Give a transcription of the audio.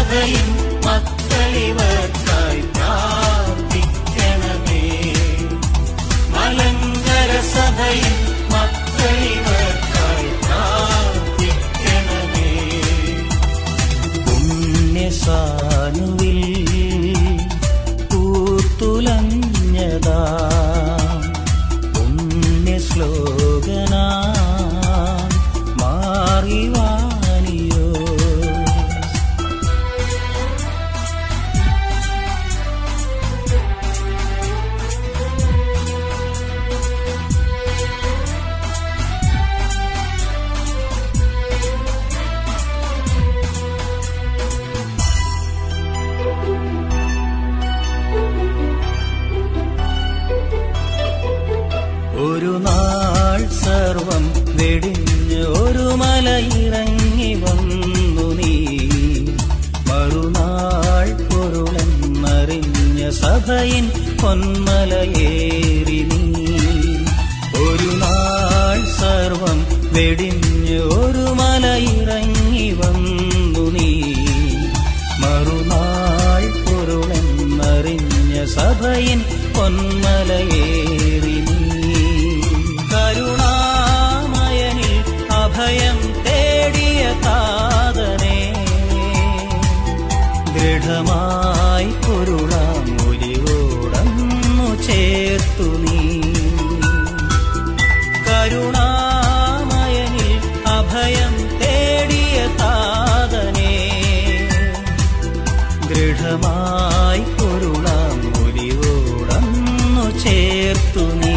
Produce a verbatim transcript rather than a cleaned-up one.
സഭയിൽ മക്കളിവർക്കായി പ്രാർത്ഥിക്കണമേ. മലങ്കര സഭയിൽ മക്കളിവർക്കായി പ്രാർത്ഥിക്കണമേ. പുണ്യസാനുവിൽ പൂത്തുലഞ്ഞതാ പുണ്യശ്ലോകനാ മാറിവാനിയോ. ഒരു നാൾ സർവം വെടിഞ്ഞ് ഒരു മലയിറങ്ങി വന്നു നീ. മറുനാൾ പൊരുളെന്നറിഞ്ഞ സഭയിൻ പൊന്മലയേറി നീ. ഒരു നാൾ സർവം വെടിഞ്ഞ് ഒരു മലയിറങ്ങി വന്നു നീ. മറുനാൾ പൊരുളെന്നറിഞ്ഞ സഭയിൻ പൊന്മലയേറി നീ. കരുണാമയനിൽ അഭയം തേടിയ താതനെ ദൃഢമായി പൊരുളാമൊലിവോടന്നു ചേർത്തു നീ. കരുണാമയനിൽ അഭയം തേടിയ താതനെ ദൃഢമായി പൊരുളാമൊലിവോടന്നു ചേർത്തു നീ.